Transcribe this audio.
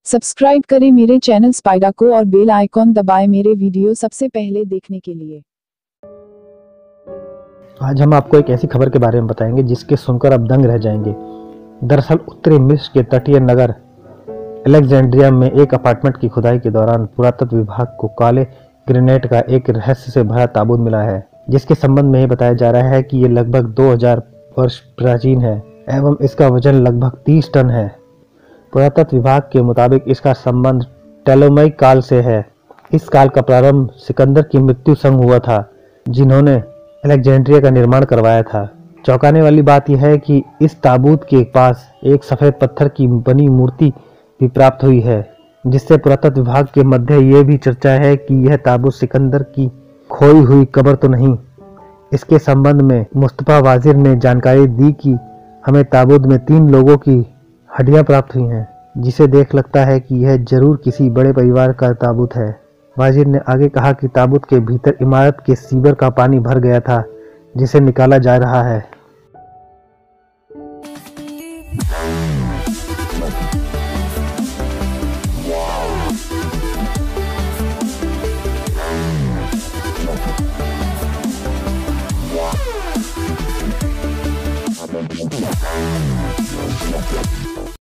Subscribe करें मेरे channel स्पाइडा को और बेल आइकॉन दबाएं मेरे वीडियो सबसे पहले देखने के लिए। आज हम आपको एक ऐसी खबर के बारे में बताएंगे जिसके सुनकर आप दंग रह जाएंगे। दरअसल उत्तरी मिस्र के तटीय नगर अलेक्जेंड्रिया में एक अपार्टमेंट की खुदाई के दौरान पुरातत्व विभाग को काले ग्रेनाइट का एक रहस्य से भरा ताबूत मिला है, जिसके संबंध में ये बताया जा रहा है कि ये लगभग 2000 वर्ष प्राचीन है एवं इसका वजन लगभग 30 टन है। पुरातत्व विभाग के मुताबिक इसका संबंध टोलेमाइक काल से है। इस काल का प्रारंभ सिकंदर की मृत्यु संग हुआ था, जिन्होंने अलेक्जेंड्रिया का निर्माण करवाया था। चौंकाने वाली बात यह है कि इस ताबूत के पास एक सफेद पत्थर की बनी मूर्ति भी प्राप्त हुई है, जिससे पुरातत्व विभाग के मध्य ये भी चर्चा है कि यह ताबूत सिकंदर की खोई हुई कब्र तो नहीं। इसके संबंध में मुस्तफा वाजिर ने जानकारी दी कि हमें ताबूत में 3 लोगों की हड्डियां प्राप्त हुई हैं, जिसे देख लगता है कि यह जरूर किसी बड़े परिवार का ताबूत है। वाजिर ने आगे कहा कि ताबूत के भीतर इमारत के सीवर का पानी भर गया था, जिसे निकाला जा रहा है।